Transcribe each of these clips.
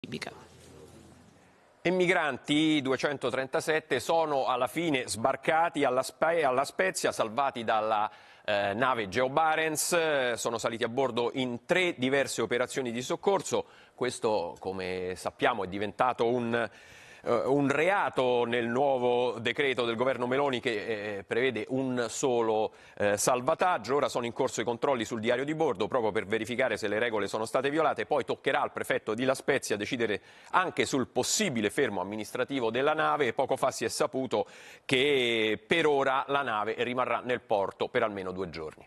libica. I migranti, 237, sono alla fine sbarcati alla Spezia, salvati dalla nave Geo Barents, sono saliti a bordo in 3 diverse operazioni di soccorso. Questo, come sappiamo, è diventato un reato nel nuovo decreto del governo Meloni che prevede un solo salvataggio. Ora sono in corso i controlli sul diario di bordo proprio per verificare se le regole sono state violate. Poi toccherà al prefetto di La Spezia decidere anche sul possibile fermo amministrativo della nave. Poco fa si è saputo che per ora la nave rimarrà nel porto per almeno 2 giorni.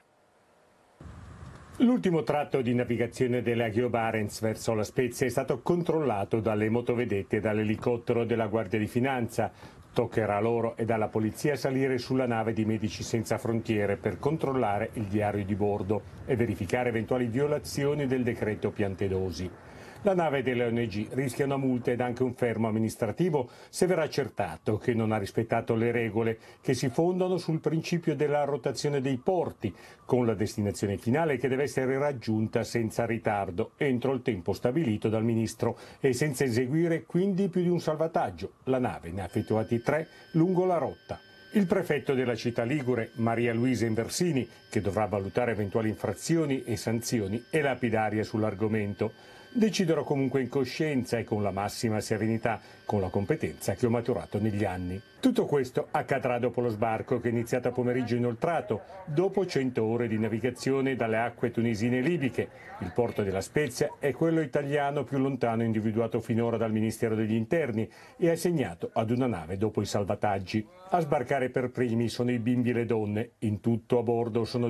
L'ultimo tratto di navigazione della Geo Barents verso La Spezia è stato controllato dalle motovedette e dall'elicottero della Guardia di Finanza. Toccherà loro e alla polizia salire sulla nave di Medici Senza Frontiere per controllare il diario di bordo e verificare eventuali violazioni del decreto Piantedosi. La nave delle ONG rischia una multa ed anche un fermo amministrativo se verrà accertato che non ha rispettato le regole che si fondano sul principio della rotazione dei porti, con la destinazione finale che deve essere raggiunta senza ritardo entro il tempo stabilito dal Ministro e senza eseguire quindi più di un salvataggio. La nave ne ha effettuati 3 lungo la rotta. Il prefetto della città ligure, Maria Luisa Inversini, che dovrà valutare eventuali infrazioni e sanzioni, è lapidaria sull'argomento. Deciderò comunque in coscienza e con la massima serenità, con la competenza che ho maturato negli anni. Tutto questo accadrà dopo lo sbarco che è iniziato a pomeriggio inoltrato, dopo 100 ore di navigazione dalle acque tunisine e libiche. Il porto della Spezia è quello italiano più lontano individuato finora dal Ministero degli Interni e assegnato ad una nave dopo i salvataggi. A sbarcare per primi sono i bimbi e le donne. In tutto a bordo sono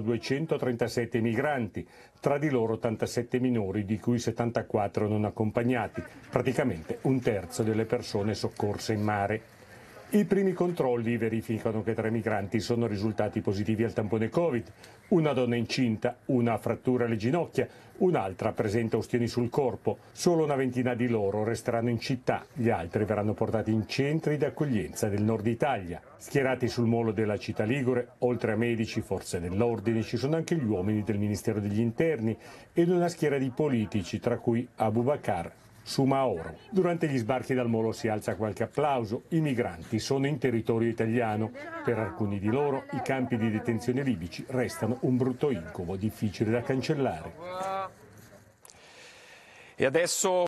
237 migranti, tra di loro 87 minori, di cui 74 non accompagnati, praticamente un terzo delle persone soccorse in mare. I primi controlli verificano che 3 migranti sono risultati positivi al tampone Covid, una donna incinta, una ha fratture alle ginocchia, un'altra presenta ustioni sul corpo. Solo una ventina di loro resteranno in città, gli altri verranno portati in centri di accoglienza del nord Italia. Schierati sul molo della città ligure, oltre a medici, forze dell'ordine, ci sono anche gli uomini del Ministero degli Interni ed una schiera di politici, tra cui Abubakar Sumaoro. Durante gli sbarchi dal molo si alza qualche applauso. I migranti sono in territorio italiano. Per alcuni di loro i campi di detenzione libici restano un brutto incubo difficile da cancellare. E adesso